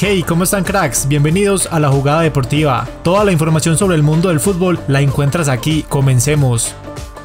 Hey, ¿cómo están, cracks? Bienvenidos a La Jugada Deportiva. Toda la información sobre el mundo del fútbol la encuentras aquí. Comencemos.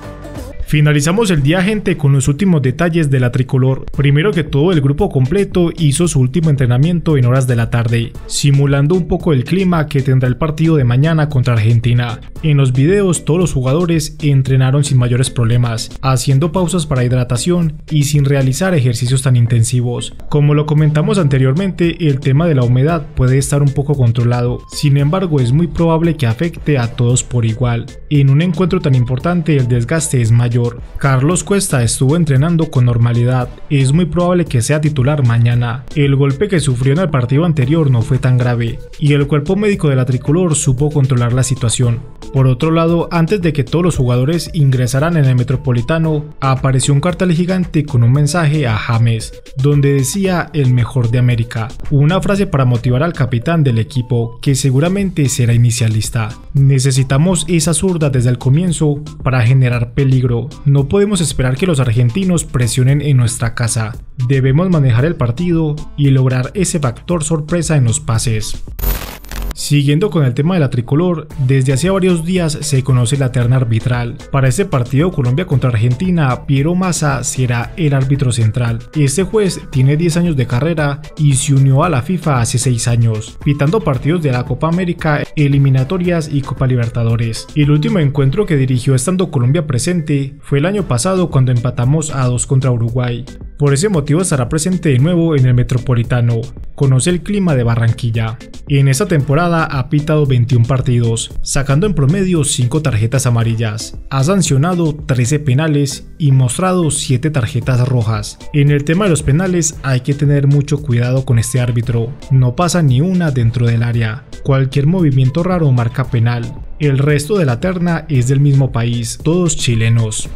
Finalizamos el día, gente, con los últimos detalles de la tricolor. Primero que todo, el grupo completo hizo su último entrenamiento en horas de la tarde, simulando un poco el clima que tendrá el partido de mañana contra Argentina. En los videos, todos los jugadores entrenaron sin mayores problemas, haciendo pausas para hidratación y sin realizar ejercicios tan intensivos. Como lo comentamos anteriormente, el tema de la humedad puede estar un poco controlado, sin embargo es muy probable que afecte a todos por igual. En un encuentro tan importante el desgaste es mayor. Carlos Cuesta estuvo entrenando con normalidad, es muy probable que sea titular mañana. El golpe que sufrió en el partido anterior no fue tan grave, y el cuerpo médico de la tricolor supo controlar la situación. Por otro lado, antes de que todos los jugadores ingresaran en el Metropolitano, apareció un cartel gigante con un mensaje a James, donde decía "el mejor de América", una frase para motivar al capitán del equipo, que seguramente será inicialista. Necesitamos esa zurda desde el comienzo para generar peligro. No podemos esperar que los argentinos presionen en nuestra casa. Debemos manejar el partido y lograr ese factor sorpresa en los pases. Siguiendo con el tema de la tricolor, desde hace varios días se conoce la terna arbitral. Para este partido Colombia contra Argentina, Piero Massa será el árbitro central. Este juez tiene 10 años de carrera y se unió a la FIFA hace 6 años, pitando partidos de la Copa América, eliminatorias y Copa Libertadores. El último encuentro que dirigió estando Colombia presente fue el año pasado, cuando empatamos a 2 contra Uruguay. Por ese motivo estará presente de nuevo en el Metropolitano. Conoce el clima de Barranquilla. En esta temporada ha pitado 21 partidos, sacando en promedio 5 tarjetas amarillas. Ha sancionado 13 penales y mostrado 7 tarjetas rojas. En el tema de los penales hay que tener mucho cuidado con este árbitro. No pasa ni una dentro del área. Cualquier movimiento raro marca penal. El resto de la terna es del mismo país, todos chilenos.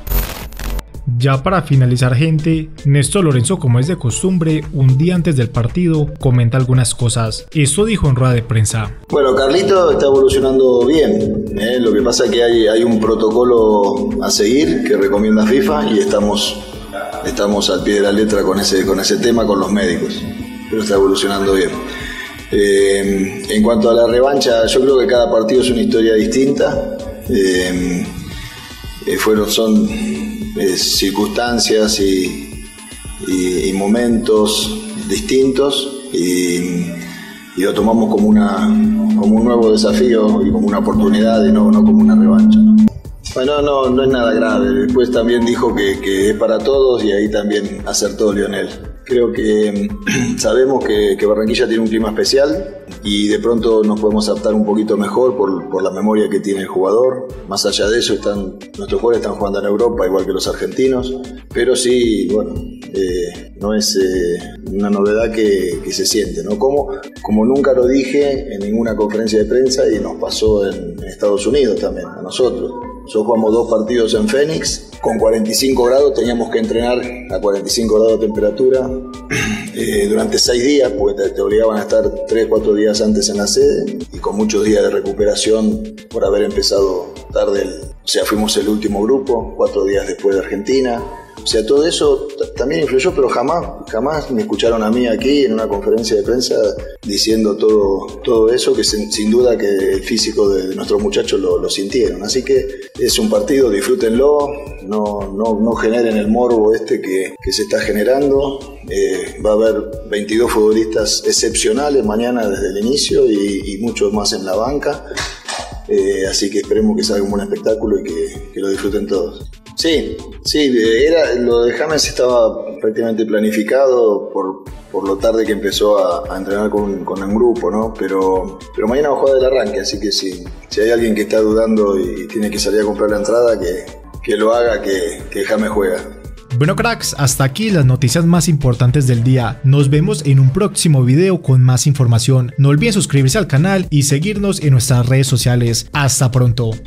Ya para finalizar, gente, Néstor Lorenzo, como es de costumbre, un día antes del partido comenta algunas cosas. Esto dijo en rueda de prensa. Bueno, Carlito está evolucionando bien, lo que pasa es que hay un protocolo a seguir que recomienda FIFA y estamos al pie de la letra con ese tema con los médicos, pero está evolucionando bien. En cuanto a la revancha, yo creo que cada partido es una historia distinta. Son circunstancias y momentos distintos y lo tomamos como un nuevo desafío y como una oportunidad y no como una revancha, ¿no? Bueno, no es nada grave. Después también dijo que es para todos y ahí también acertó Lionel. Creo que sabemos que Barranquilla tiene un clima especial y de pronto nos podemos adaptar un poquito mejor por la memoria que tiene el jugador. Más allá de eso, nuestros jugadores están jugando en Europa igual que los argentinos, pero sí, bueno, no es una novedad que se siente, ¿no? Como nunca lo dije en ninguna conferencia de prensa y nos pasó en Estados Unidos también, a nosotros. Nosotros jugamos 2 partidos en Phoenix, con 45 grados, teníamos que entrenar a 45 grados de temperatura durante 6 días, porque te obligaban a estar 3-4 días antes en la sede, y con muchos días de recuperación por haber empezado tarde, o sea, fuimos el último grupo, 4 días después de Argentina. O sea, todo eso también influyó, pero jamás me escucharon a mí aquí en una conferencia de prensa diciendo todo eso, que sin duda que el físico de nuestros muchachos lo sintieron. Así que es un partido, disfrútenlo, no generen el morbo que se está generando. Va a haber 22 futbolistas excepcionales mañana desde el inicio y muchos más en la banca. Así que esperemos que salga un buen espectáculo y que lo disfruten todos. Sí, lo de James estaba prácticamente planificado por lo tarde que empezó a entrenar con un grupo, ¿no? Pero mañana va a jugar del arranque, así que si hay alguien que está dudando y tiene que salir a comprar la entrada, que lo haga, que James juega. Bueno, cracks, hasta aquí las noticias más importantes del día. Nos vemos en un próximo video con más información. No olviden suscribirse al canal y seguirnos en nuestras redes sociales. Hasta pronto.